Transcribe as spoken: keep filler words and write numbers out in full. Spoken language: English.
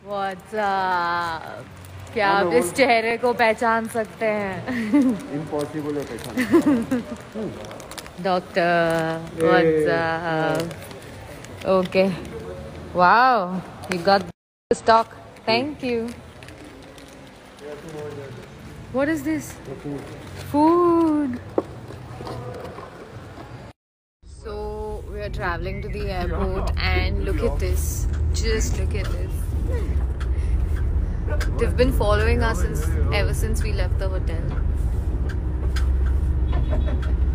What's up? क्या आप इस चेहरे को पहचान सकते हैं? Impossible है पहचान. Doctor, what's up? Okay. Wow, you got the stock. Thank you. What is this? Food. So we are traveling to the airport and look at this. Just look at this. They've been following us since ever since we left the hotel.